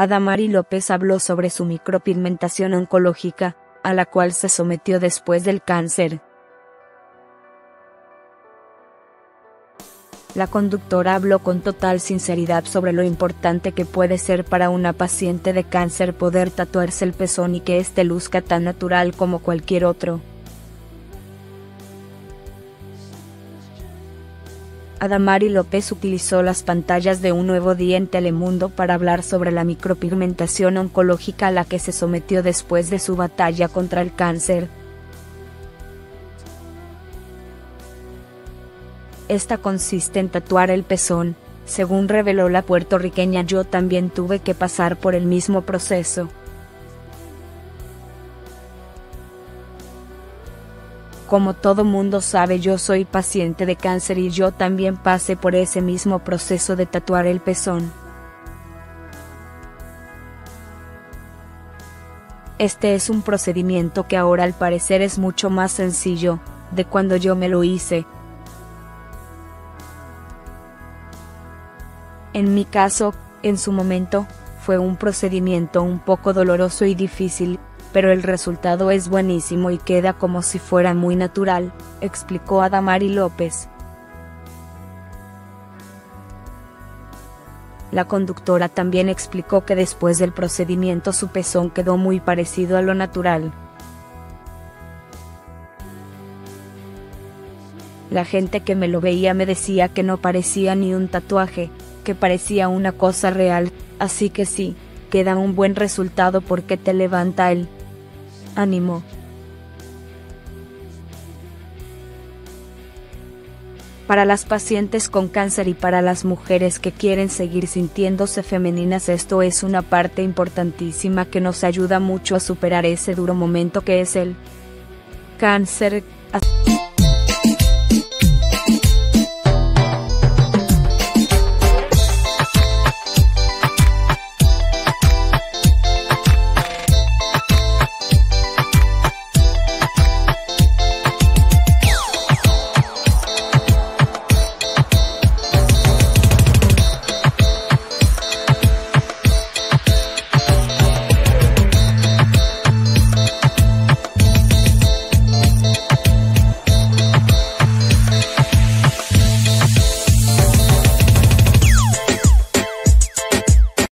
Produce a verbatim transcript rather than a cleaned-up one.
Adamari López habló sobre su micropigmentación oncológica, a la cual se sometió después del cáncer. La conductora habló con total sinceridad sobre lo importante que puede ser para una paciente de cáncer poder tatuarse el pezón y que éste luzca tan natural como cualquier otro. Adamari López utilizó las pantallas de Un Nuevo Día en Telemundo para hablar sobre la micropigmentación oncológica a la que se sometió después de su batalla contra el cáncer. Esta consiste en tatuar el pezón. Según reveló la puertorriqueña, yo también tuve que pasar por el mismo proceso. Como todo mundo sabe, yo soy paciente de cáncer y yo también pasé por ese mismo proceso de tatuar el pezón. Este es un procedimiento que ahora al parecer es mucho más sencillo, de cuando yo me lo hice. En mi caso, en su momento, fue un procedimiento un poco doloroso y difícil, pero el resultado es buenísimo y queda como si fuera muy natural, explicó Adamari López. La conductora también explicó que después del procedimiento su pezón quedó muy parecido a lo natural. La gente que me lo veía me decía que no parecía ni un tatuaje, que parecía una cosa real, así que sí, queda un buen resultado porque te levanta el ánimo. Para las pacientes con cáncer y para las mujeres que quieren seguir sintiéndose femeninas, esto es una parte importantísima que nos ayuda mucho a superar ese duro momento que es el cáncer.